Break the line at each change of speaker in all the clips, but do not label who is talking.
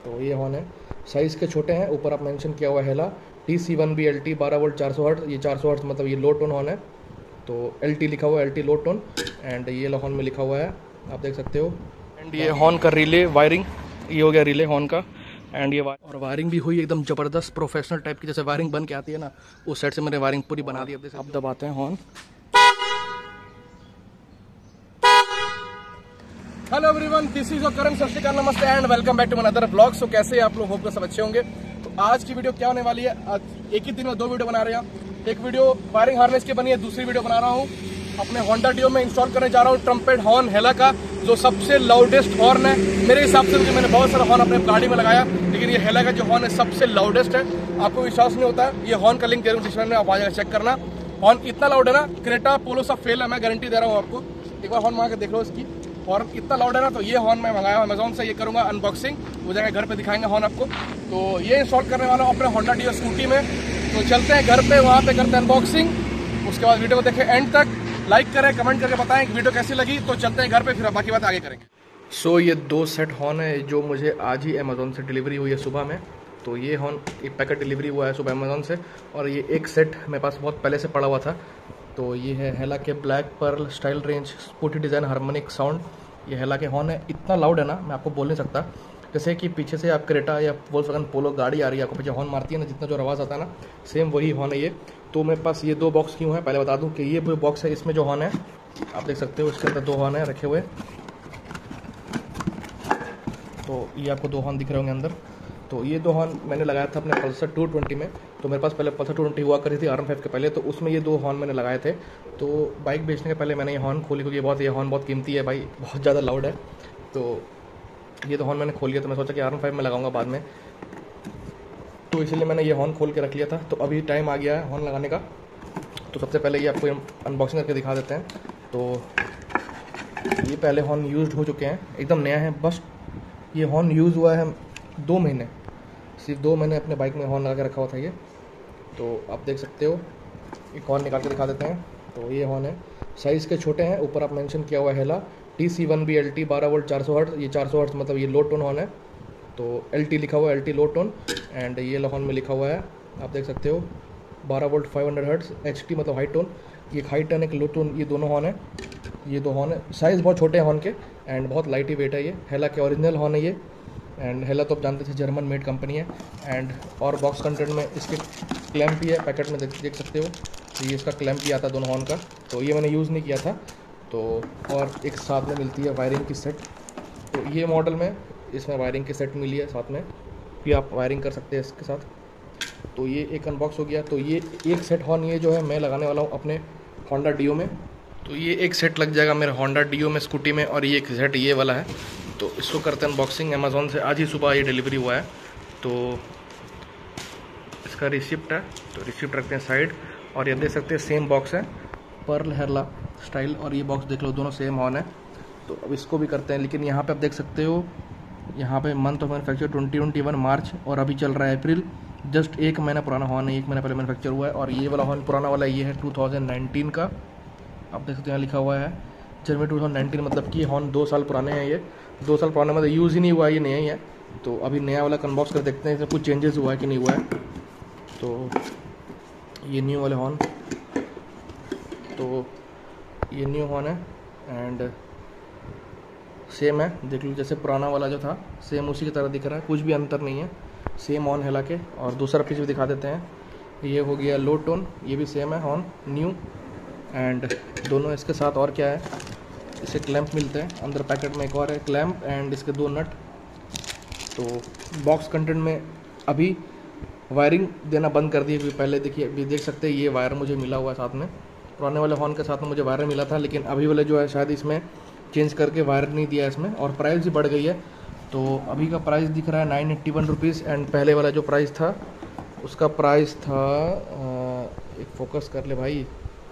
तो ये हॉर्न है, साइज़ के छोटे हैं। ऊपर आप मेंशन किया हुआ है हेला TC1B LT 12 वोल्ट 400 हर्ट्ज। ये 400 हर्ट्ज मतलब ये लो टोन हॉर्न है, तो LT लिखा हुआ है, LT लो टोन। एंड ये हॉर्न में लिखा हुआ है, आप देख सकते हो। एंड ये हॉर्न का रिले वायरिंग, ये हो गया रिले हॉर्न का। एंड ये और वायरिंग भी हुई एकदम ज़बरदस्त प्रोफेशनल टाइप की, जैसे वायरिंग बन के आती है ना, उस साइड से मैंने वायरिंग पूरी बना दी। अब दबाते हैं horn. Hello everyone, this is your Karan. Sat Shri Akal, नमस्ते and welcome back to my other blog. So कैसे आप लोग, होप को सब अच्छे होंगे। तो आज की वीडियो क्या होने वाली है, आज एक ही दिन में दो वीडियो बना रहे हैं। एक वीडियो वायरिंग हार्नेस की बनी है, दूसरी वीडियो बना रहा हूँ अपने होंडा डियो में इंस्टॉल करने जा रहा हूँ ट्रम्पेट हॉर्न हेला का, जो सबसे लाउडेस्ट हॉर्न है मेरे हिसाब से। मैंने बहुत सारा हॉर्न अपने गाड़ी में लगाया, लेकिन ये हेला का जो हॉर्न है सबसे लाउडेस्ट है। आपको विश्वास नहीं होता है, ये हॉर्न का लिंक दे रहा हूँ डिस्क्रिप्शन में, आप आ जाएगा चेक करना। हॉर्न इतना लाउड है ना, क्रेटा पोलो सा फेल है, मैं गारंटी दे रहा हूँ आपको। एक बार हॉर्न मंगा के देख लो इसकी, हॉर्न इतना लाउड है ना। तो ये हॉर्न मैं मंगाया अमेजोन से, ये करूंगा अनबॉक्सिंग, हो जाएगा घर पे दिखाएंगे हॉर्न आपको। तो ये इंस्टॉल करने वाला हूँ अपने होंडा डियो स्कूटी में। तो चलते हैं घर पे, वहाँ पे करते हैं अनबॉक्सिंग। उसके बाद वीडियो को देखें एंड तक, लाइक करें, कमेंट करके बताएं वीडियो कैसी लगी। तो चलते हैं घर पे, फिर बाकी बात आगे करेंगे। सो ये दो सेट हॉर्न है जो मुझे आज ही अमेजोन से डिलीवरी हुई है सुबह में। तो ये हॉर्न एक पैकेट डिलीवरी हुआ है सुबह अमेजोन से, और ये एक सेट मेरे पास बहुत पहले से पड़ा हुआ था। तो ये है हेला के black pearl style range sporty design harmonic sound. ये हेला के हॉर्न है, इतना लाउड है ना, मैं आपको बोल नहीं सकता। जैसे कि पीछे से आप क्रेटा या वोल्क्सवैगन पोलो गाड़ी आ रही है, आपको पीछे हॉर्न मारती है ना, जितना जो आवाज़ आता है ना, सेम वही हॉर्न है ये। तो मेरे पास ये दो बॉक्स क्यों है, पहले बता दूं कि ये जो बॉक्स है इसमें जो हॉर्न है आप देख सकते हो, इसके अंदर दो हॉर्न है रखे हुए। तो ये आपको दो हॉर्न दिख रहे होंगे अंदर। तो ये दो हॉर्न मैंने लगाया था अपने पल्सर 220 में। तो मेरे पास पहले पल्सर 220 हुआ करी थी RM5 के पहले, तो उसमें ये दो हॉर्न मैंने लगाए थे। तो बाइक बेचने के पहले मैंने ये हॉर्न खोली, क्योंकि ये हॉर्न बहुत कीमती है भाई, बहुत ज़्यादा लाउड है। तो ये तो हॉर्न मैंने खोल लिया, तो मैं सोचा कि RM5 में लगाऊंगा बाद में, तो इसलिए मैंने ये हॉर्न खोल के रख लिया था। तो अभी टाइम आ गया है हॉर्न लगाने का। तो सबसे पहले ये आपको अनबॉक्सिंग करके दिखा देते हैं। तो ये पहले हॉर्न यूज्ड हो चुके हैं, एकदम नया है। बस ये हॉर्न यूज़ हुआ है 2 महीने, सिर्फ 2 महीने अपने बाइक में हॉर्न लगा के रखा हुआ था ये। तो आप देख सकते हो, एक हॉर्न निकाल के दिखा देते हैं। तो ये हॉर्न है, साइज़ के छोटे हैं। ऊपर आप मेंशन किया हुआ है हेला TC1B LT 12 वोल्ट 400 हर्ट्ज। ये 400 हर्ट्ज मतलब ये लो टोन हॉर्न है, तो LT लिखा हुआ है, LT लो टोन। एंड ये हॉर्न में लिखा हुआ है, आप देख सकते हो 12 वोल्ट 500 हर्ट्ज। HT मतलब हाई टोन। ये हाई टोन एक लो टोन, ये दोनों हॉर्न है। ये दो हॉर्न है, साइज़ बहुत छोटे हैं हॉर्न के, एंड बहुत लाइट ही वेट है। ये हेला के ओरिजिनल हॉर्न है ये। एंड हेला तो आप जानते थे जर्मन मेड कंपनी है। एंड और बॉक्स कंटेंट में इसके क्लैम्प भी है, पैकेट में देख सकते हो। तो ये इसका क्लैम्प भी आता है दोनों हॉर्न का। तो ये मैंने यूज़ नहीं किया था। तो और एक साथ में मिलती है वायरिंग की सेट। तो ये मॉडल में इसमें वायरिंग की सेट मिली है साथ में, भी आप वायरिंग कर सकते हैं इसके साथ। तो ये एक अनबॉक्स हो गया। तो ये एक सेट हॉर्न ये जो है मैं लगाने वाला हूँ अपने होंडा डियो में। तो ये एक सेट लग जाएगा मेरे होंडा डियो में स्कूटी में, और ये एक सेट ये वाला है। तो इसको करते हैं अनबॉक्सिंग। अमेज़ॉन से आज ही सुबह ये डिलीवरी हुआ है। तो इसका रिसिप्ट है, तो रिसिप्ट रखते हैं साइड। और ये देख सकते हैं सेम बॉक्स है, पर्ल हेला स्टाइल, और ये बॉक्स देख लो दोनों सेम हॉर्न है। तो अब इसको भी करते हैं, लेकिन यहाँ पे आप देख सकते हो, यहाँ पे मंथ ऑफ मैन्युफैक्चर 2021 मार्च, और अभी चल रहा है अप्रैल। जस्ट 1 महीना पुराना हॉर्न है, 1 महीना पहले मैन्युफैक्चर हुआ है। और ये वाला हॉर्न पुराना वाला ये है 2019 का, आप देख सकते हैं यहाँ लिखा हुआ है जनवरी 2019, मतलब कि हॉर्न 2 साल पुराने हैं ये। 2 साल पुराने मतलब यूज़ ही नहीं हुआ है, ये नया ही है। तो अभी नया वाला अनबॉक्स कर देखते हैं इसमें कुछ चेंजेस हुआ है कि नहीं हुआ है। तो ये न्यू वाले हॉर्न, तो ये न्यू हॉर्न है एंड सेम है, देख लो जैसे पुराना वाला जो था सेम उसी की तरह दिख रहा है, कुछ भी अंतर नहीं है, सेम हॉर्न हेला के। और दूसरा पीस भी दिखा देते हैं। ये हो गया लो टोन, ये भी सेम है हॉर्न न्यू। एंड दोनों इसके साथ और क्या है, इसे क्लैंप मिलते हैं अंदर, पैकेट में एक और है क्लैंप एंड इसके 2 नट। तो बॉक्स कंटेंट में अभी वायरिंग देना बंद कर दी, क्योंकि पहले देखिए अभी देख सकते हैं ये वायर मुझे मिला हुआ है साथ में। पुराने वाले हॉर्न के साथ में मुझे वायर मिला था, लेकिन अभी वाले जो है शायद इसमें चेंज करके वायर नहीं दिया इसमें, और प्राइस भी बढ़ गई है। तो अभी का प्राइस दिख रहा है 981 रुपीज़। एंड पहले वाला जो प्राइस था उसका प्राइस था एक फोकस कर ले भाई,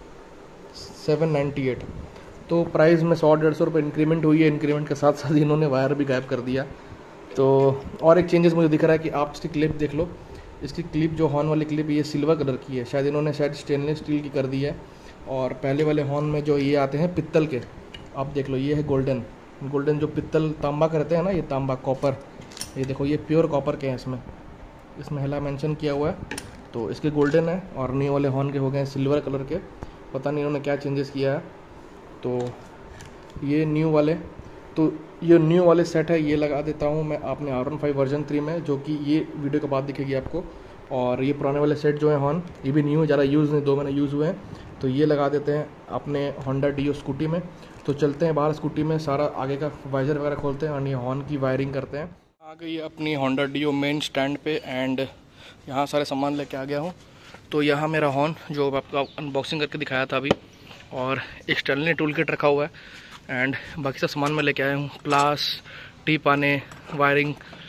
798। तो प्राइस में 100-150 रुपये इंक्रीमेंट हुई है। इंक्रीमेंट के साथ साथ इन्होंने वायर भी गायब कर दिया। तो और एक चेंजेस मुझे दिख रहा है कि आप इसकी क्लिप देख लो, इसकी क्लिप जो हॉर्न वाली क्लिप ये सिल्वर कलर की है, शायद इन्होंने स्टेनलेस स्टील की कर दी है। और पहले वाले हॉर्न में जो ये आते हैं पित्तल के, आप देख लो ये है गोल्डन जो पित्तल तांबा करते हैं ना, ये तांबा कॉपर, ये देखो ये प्योर कॉपर के हैं, इसमें हेला मेंशन किया हुआ है। तो इसके गोल्डन है और न्यू वाले हॉर्न के हो गए हैं सिल्वर कलर के। पता नहीं इन्होंने क्या चेंजेस किया है। तो ये न्यू वाले सेट है, ये लगा देता हूँ मैं अपने R15 वर्जन 3 में, जो कि ये वीडियो के बाद दिखेगी आपको। और ये पुराने वाले सेट जो है हॉर्न, ये भी न्यू, ज़्यादा यूज़ नहीं, 2 महीने यूज़ हुए हैं। तो ये लगा देते हैं अपने होंडा डियो स्कूटी में। तो चलते हैं बाहर स्कूटी में, सारा आगे का वाइजर वगैरह खोलते हैं और ये हॉर्न की वायरिंग करते हैं। आ गई अपनी होंडा डियो मेन स्टैंड पे एंड यहाँ सारे सामान लेके आ गया हूँ। तो यहाँ मेरा हॉर्न जो आपको अनबॉक्सिंग करके दिखाया था अभी, और एक स्टेनली टूल किट रखा हुआ है एंड बाकी सब सामान मैं लेके आया हूँ। प्लास, टीप आने, वायरिंग,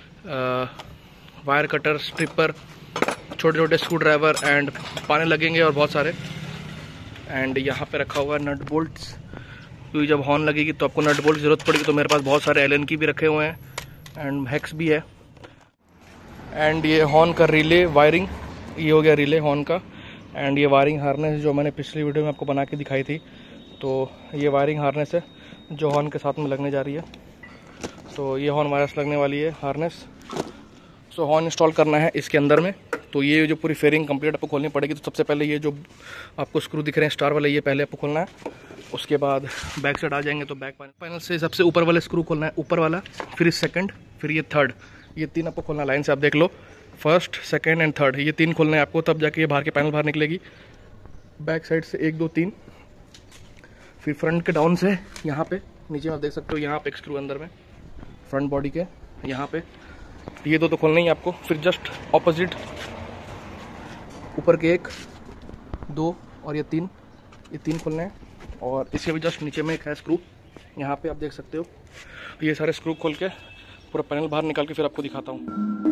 वायर कटर, स्ट्रिपर, छोटे छोटे स्क्रू ड्राइवर एंड पाने लगेंगे और बहुत सारे। एंड यहाँ पे रखा हुआ है नट बोल्ट्स, क्योंकि जब हॉर्न लगेगी तो आपको नट बोल्ट की ज़रूरत पड़ेगी। तो मेरे पास बहुत सारे एलन की भी रखे हुए हैं एंड हैक्स भी है। एंड ये हॉर्न का रिले वायरिंग, ये हो गया रिले हॉर्न का। एंड ये वायरिंग हार्नेस जो मैंने पिछली वीडियो में आपको बना के दिखाई थी, तो ये वायरिंग हार्नेस है जो हॉर्न के साथ में लगने जा रही है। तो ये हॉर्न वायरस लगने वाली है हार्नेस। सो हॉर्न इंस्टॉल करना है इसके अंदर में। तो ये जो पूरी फेयरिंग कंप्लीट आपको खोलनी पड़ेगी। तो सबसे पहले ये जो आपको स्क्रू दिख रहे हैं स्टार वाले, ये पहले आपको खोलना है। उसके बाद बैक साइड आ जाएंगे तो बैक पैनल से सबसे ऊपर वाले स्क्रू खोलना है, ऊपर वाला, फिर सेकंड, फिर ये थर्ड। ये 3 आपको खोलना लाइन से, आप देख लो, फर्स्ट, सेकंड एंड थर्ड, ये 3 खोलना है आपको, तब जाके ये बाहर के पैनल बाहर निकलेगी। बैक साइड से 1 2 3, फिर फ्रंट के डाउन से यहाँ पे नीचे आप देख सकते हो, यहाँ पे एक स्क्रू अंदर में फ्रंट बॉडी के यहाँ पे, ये 2 तो खोलना ही आपको। फिर जस्ट ऑपोजिट ऊपर के 1 2 और ये 3 खोलने हैं। और इसके भी जस्ट नीचे में एक है स्क्रू, यहाँ पे आप देख सकते हो। ये सारे स्क्रू खोल के पूरा पैनल बाहर निकाल के फिर आपको दिखाता हूँ।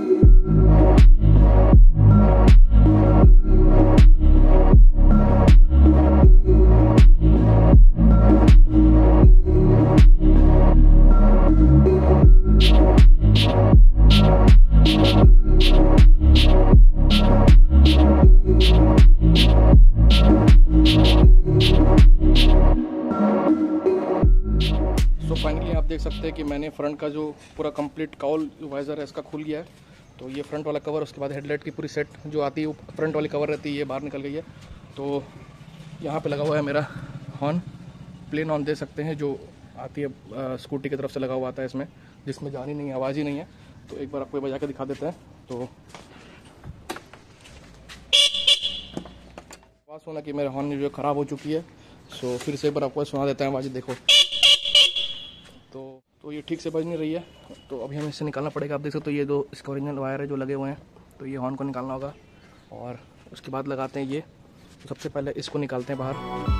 फाइनली आप देख सकते हैं कि मैंने फ्रंट का जो पूरा कंप्लीट काउल वाइजर है इसका खुल गया है। तो ये फ्रंट वाला कवर, उसके बाद हेडलाइट की पूरी सेट जो आती है, फ्रंट वाली कवर रहती है, ये बाहर निकल गई है। तो यहाँ पे लगा हुआ है मेरा हॉर्न, प्लेन ऑन दे सकते हैं, जो आती है स्कूटी की तरफ से लगा हुआ आता है इसमें, जिसमें जानी नहीं है, आवाज़ ही नहीं है। तो एक बार आपको बजा के दिखा देते हैं। तो आवाज़ सुना कि मेरा हॉर्न जो ख़राब हो चुकी है। सो फिर से एक बार आपको सुना देते हैं आवाज़, देखो। तो ये ठीक से बज नहीं रही है, तो अभी हमें इससे निकालना पड़ेगा। आप देख सकते हो ये 2 इसका ओरिजिनल वायर है जो लगे हुए हैं। तो ये हॉर्न को निकालना होगा और उसके बाद लगाते हैं ये। तो सबसे पहले इसको निकालते हैं बाहर।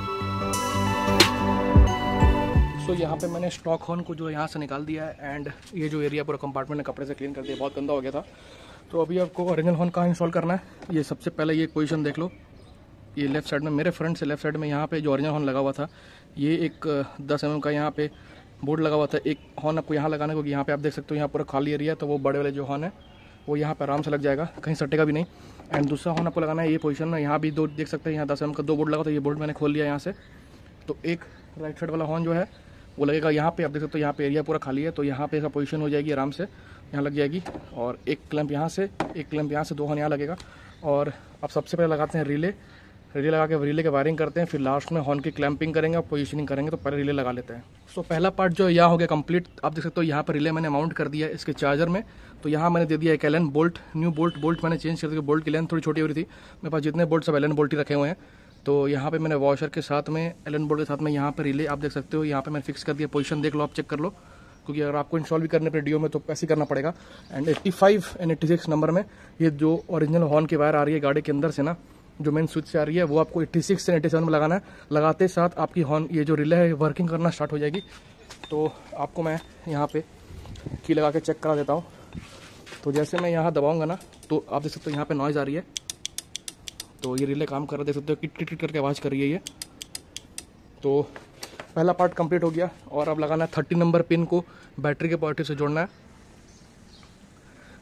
सो यहाँ पे मैंने स्टॉक हॉर्न को जो यहाँ से निकाल दिया है एंड ये जो एरिया पूरा कंपार्टमेंट ने कपड़े से क्लीन कर दिया, बहुत गंदा हो गया था। तो अभी आपको ओरिजिनल हॉर्न कहाँ इंस्टॉल करना है, ये सबसे पहले ये पोजीशन देख लो। ये लेफ्ट साइड में, मेरे फ्रंट से लेफ्ट साइड में यहाँ पे जो ओरिजिनल हॉर्न लगा हुआ था, ये एक 10 mm का यहाँ पे बोर्ड लगा हुआ था। एक हॉर्न आपको यहाँ लगाना है, क्योंकि यहाँ पे आप देख सकते हो यहाँ पूरा खाली एरिया है। तो वो बड़े वाले जो हॉर्न है वो यहाँ पे आराम से लग जाएगा, कहीं सटेगा भी नहीं। एंड दूसरा हॉर्न आपको लगाना है ये पोजीशन में, यहाँ भी 2 देख सकते हैं, यहाँ 10 mm का 2 बोर्ड लगा, तो ये बोर्ड मैंने खोल लिया यहाँ से। तो एक राइट साइड वाला हॉर्न जो है वो लगेगा यहाँ पे, आप देख सकते हो यहाँ पे एरिया पूरा खाली है। तो यहाँ पे इसका पोजीशन हो जाएगी, आराम से यहाँ लग जाएगी। और एक क्लैंप यहाँ से, एक क्लैंप यहाँ से, 2 हॉर्न यहाँ लगेगा। और अब सबसे पहले लगाते हैं रिले लगा के रिले के वायरिंग करते हैं, फिर लास्ट में हॉर्न की क्लैंपिंग करेंगे और पोजीशनिंग करेंगे। तो पहले रिले लगा लेते हैं। सो पहला पार्ट जो यहाँ हो गया कंप्लीट। आप देख सकते हो यहाँ पर रिले मैंने माउंट कर दिया है इसके चार्जर में। तो यहाँ मैंने दे दिया एक एलन बोल्ट, न्यू बोल्ट मैंने चेंज कर दिया, बोल्ट की लेंथ थोड़ी छोटी हो रही थी। मेरे पास जितने बोल्ट सब एलन बोल्ट ही रखे हुए हैं। तो यहाँ पे मैंने वॉशर के साथ में, एलन बोल्ट के साथ में यहाँ पर रिले आप देख सकते हो, यहाँ पे मैंने फिक्स कर दिया। पोजीशन देख लो, आप चेक कर लो, क्योंकि अगर आपको इंस्टॉल भी करने पर डियो में तो ऐसे करना पड़ेगा। एंड 85 एंड 86 नंबर में ये जो ओरिजिनल हॉर्न की वायर आ रही है गाड़ी के अंदर से ना, जो मेन स्विच से आ रही है, वो आपको 86 से 87 में लगाना है। लगाते साथ आपकी हॉर्न ये जो रिले है वर्किंग करना स्टार्ट हो जाएगी। तो आपको मैं यहाँ पे की लगा के चेक करा देता हूँ। तो जैसे मैं यहाँ दबाऊंगा ना, तो आप देख सकते हो यहाँ पे नॉइज़ आ रही है। तो ये रिले काम कर रहा है, देख सकते हो किट किट करके आवाज़ कर रही है ये। तो पहला पार्ट कंप्लीट हो गया। और अब लगाना है 30 नंबर पिन को बैटरी के पॉजिटिव से जोड़ना है।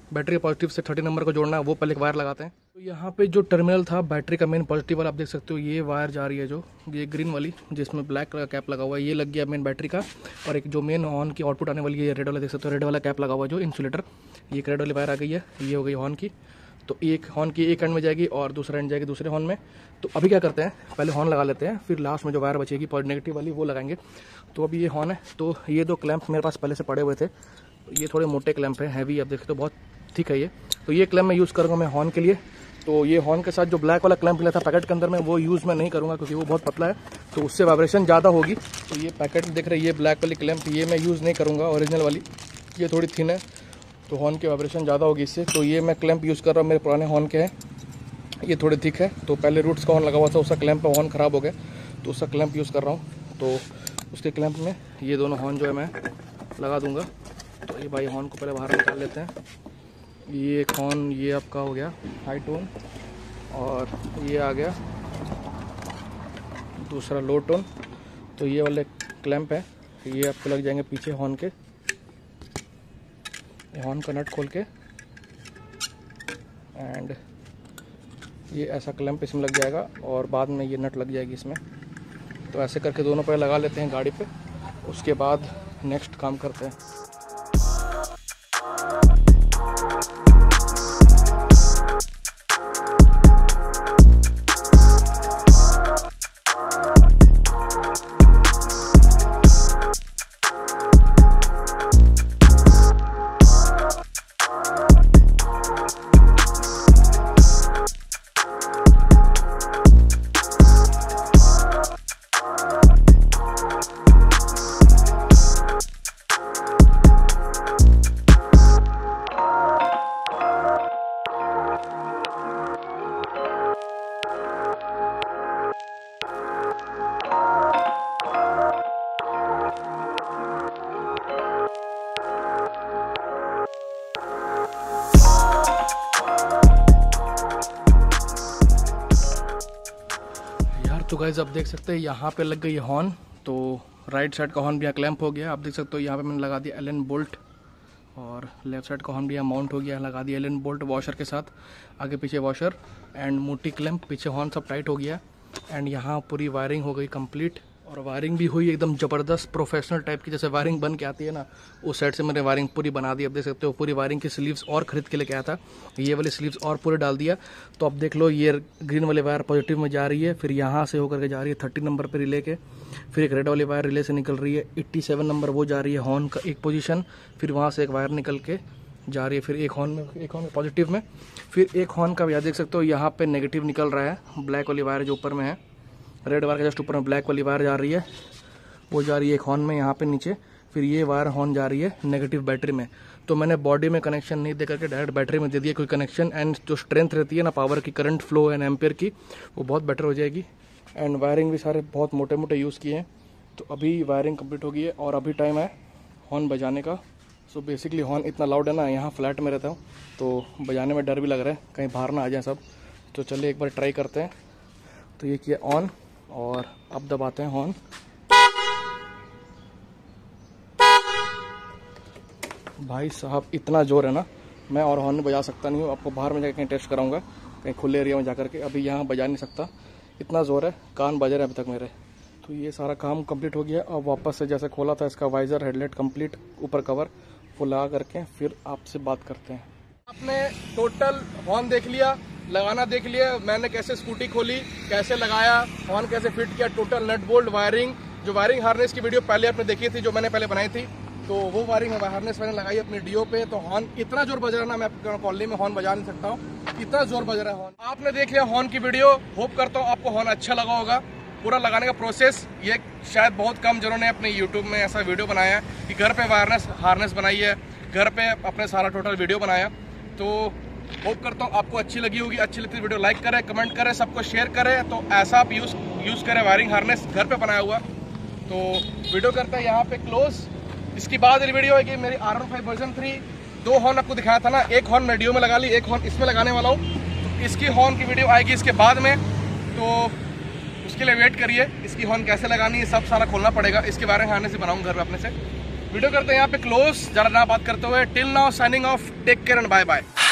बैटरी पॉजिटिव से 30 नंबर को जोड़ना है, वो पहले एक वायर लगाते हैं। तो यहाँ पे जो टर्मिनल था बैटरी का मेन पॉजिटिव वाला, आप देख सकते हो ये वायर जा रही है, जो ये ग्रीन वाली जिसमें ब्लैक कलर का कैप लगा हुआ है, ये लग गया मेन बैटरी का। और एक जो मेन हॉर्न की आउटपुट आने वाली है, रेड वाला देख सकते हो, रेड वाला कैप लगा हुआ है जो इंसुलेटर, ये एक रेड वाली वायर आ गई है, ये हो गई हॉर्न की। तो एक हॉर्न की एक एंड में जाएगी और दूसरा एंड जाएगी दूसरे हॉर्न में। तो अभी क्या करते हैं, पहले हॉर्न लगा लेते हैं, फिर लास्ट में जो वायर बचेगी नेगेटिव वाली वो लगाएंगे। तो अभी ये हॉर्न है, तो ये 2 क्लैंप मेरे पास पहले से पड़े हुए थे, ये थोड़े मोटे क्लैंप है, हैवी, आप देखते हो बहुत ठीक है ये। तो ये क्लैंप मैं यूज़ करूँगा मैं हॉर्न के लिए। तो ये हॉर्न के साथ जो ब्लैक वाला क्लैंप मिला था पैकेट के अंदर में, वो यूज़ मैं नहीं करूँगा क्योंकि वो बहुत पतला है, तो उससे वाइब्रेशन ज़्यादा होगी। तो ये पैकेट देख रहे हैं, ये ब्लैक वाली क्लैंप ये मैं यूज़ नहीं करूँगा, ओरिजिनल वाली, ये थोड़ी थिन है तो हॉर्न की वाइब्रेशन ज़्यादा होगी इससे। तो ये मैं क्लैंप यूज़ कर रहा हूँ, मेरे पुराने हॉर्न के हैं, ये थोड़े थिक है। तो पहले रूट्स का हॉर्न लगा हुआ था, उसका क्लैंप पर हॉर्न ख़राब हो गया, तो उसका क्लैंप यूज़ कर रहा हूँ। तो उसके क्लैंप में ये दोनों हॉर्न जो है मैं लगा दूँगा। तो ये भाई हॉर्न को पहले बाहर निकाल लेते हैं। ये एक हॉर्न ये आपका हो गया हाई टोन, और ये आ गया दूसरा लो टोन। तो ये वाले क्लैंप है, ये आपको लग जाएंगे पीछे हॉर्न के, हॉर्न का नट खोल के, एंड ये ऐसा क्लैंप इसमें लग जाएगा और बाद में ये नट लग जाएगी इसमें। तो ऐसे करके दोनों पे लगा लेते हैं गाड़ी पे, उसके बाद नेक्स्ट काम करते हैं। तो गाइस आप देख सकते हैं यहाँ पे लग गई है हॉर्न। तो राइट साइड का हॉर्न भी यहाँ क्लैंप हो गया, आप देख सकते हो यहाँ पे मैंने लगा दिया एलन बोल्ट, और लेफ्ट साइड का हॉर्न भी यहाँ माउंट हो गया, लगा दिया एलन बोल्ट वॉशर के साथ, आगे पीछे वॉशर एंड मोटी क्लैंप, पीछे हॉर्न सब टाइट हो गया। एंड यहाँ पूरी वायरिंग हो गई कंप्लीट, और वायरिंग भी हुई एकदम ज़बरदस्त प्रोफेशनल टाइप की, जैसे वायरिंग बन के आती है ना, उस साइड से मैंने वायरिंग पूरी बना दी। अब देख सकते हो पूरी वायरिंग की स्लीव्स और खरीद के लेके आया था, ये वाली स्लीव्स और पूरे डाल दिया। तो अब देख लो ये ग्रीन वाली वायर पॉजिटिव में जा रही है, फिर यहाँ से होकर के जा रही है 30 नंबर पर रिले के, फिर एक रेड वाली वायर रिले से निकल रही है 87 नंबर, वो जा रही है हॉर्न का एक पोजीशन, फिर वहाँ से एक वायर निकल के जा रही है, फिर एक हॉर्न पॉजिटिव में, फिर एक हॉर्न का भी देख सकते हो यहाँ पे नेगेटिव निकल रहा है, ब्लैक वाली वायर जो ऊपर में है, रेड वायर के जस्ट ऊपर में ब्लैक वाली वायर जा रही है, वो जा रही है एक हॉर्न में यहाँ पे नीचे, फिर ये वायर हॉर्न जा रही है नेगेटिव बैटरी में। तो मैंने बॉडी में कनेक्शन नहीं दे करके डायरेक्ट बैटरी में दे दिया कोई कनेक्शन, एंड जो स्ट्रेंथ रहती है ना पावर की, करंट फ्लो एंड एम्पियर की, वो बहुत बेटर हो जाएगी। एंड वायरिंग भी सारे बहुत मोटे मोटे यूज़ किए हैं। तो अभी वायरिंग कंप्लीट हो गई है और अभी टाइम है हॉर्न बजाने का। सो बेसिकली हॉर्न इतना लाउड है ना, यहाँ फ्लैट में रहता हूँ तो बजाने में डर भी लग रहा है कहीं बाहर ना आ जाए सब। तो चलिए एक बार ट्राई करते हैं। तो ये किया ऑन और अब दबाते हैं हॉर्न। भाई साहब इतना जोर है ना, मैं और हॉर्न बजा सकता नहीं हूँ, आपको बाहर में जाकर कहीं टेस्ट कराऊंगा, कहीं खुले एरिया में जाकर के, अभी यहाँ बजा नहीं सकता, इतना ज़ोर है, कान बज रहे हैं अभी तक मेरे। तो ये सारा काम कंप्लीट हो गया। अब वापस से जैसे खोला था इसका वाइज़र हेडलाइट कंप्लीट, ऊपर कवर वो लगा करके फिर आपसे बात करते हैं। आपने टोटल हॉर्न देख लिया, लगाना देख लिया, मैंने कैसे स्कूटी खोली, कैसे लगाया, हॉर्न कैसे फिट किया, टोटल नट बोल्ट वायरिंग, जो वायरिंग हार्नेस की वीडियो पहले आपने देखी थी, जो मैंने पहले बनाई थी, तो वो वायरिंग हार्नेस मैंने लगाई अपने डीओ पे। तो हॉर्न इतना जोर बज रहा है ना, मैं आपको कॉलोनी में हॉर्न बजा नहीं सकता हूँ, इतना जोर बज रहा है हॉर्न। आपने देख लिया हॉर्न की वीडियो, होप करता हूँ आपको हॉर्न अच्छा लगा होगा। पूरा लगाने का प्रोसेस ये शायद बहुत कम जनों ने अपने यूट्यूब में ऐसा वीडियो बनाया कि घर पे वायरनेस हार्नेस बनाई है, घर पे अपने सारा टोटल वीडियो बनाया। तो होप करता हूँ आपको अच्छी लगी होगी। अच्छी लगती है वीडियो लाइक करें, कमेंट करें, सबको शेयर करें। तो ऐसा आप यूज़ करें वायरिंग हार्नेस घर पे बनाया हुआ। तो वीडियो करते हैं यहाँ पे क्लोज। इसकी बाद वीडियो है कि मेरी R15 वर्जन 3 2 हॉर्न आपको दिखाया था ना, एक हॉर्न मैं डीओ में लगा ली, एक हॉर्न इसमें लगाने वाला हूँ। तो इसकी हॉर्न की वीडियो आएगी इसके बाद में, तो उसके लिए वेट करिए। इसकी हॉर्न कैसे लगानी है सब सारा खोलना पड़ेगा, इसके बारे में हार्नेस से बनाऊँ घर पे अपने से। वीडियो करते हैं यहाँ पे क्लोज, ज़्यादा ना बात करते हुए। Till now signing off, take care and bye bye.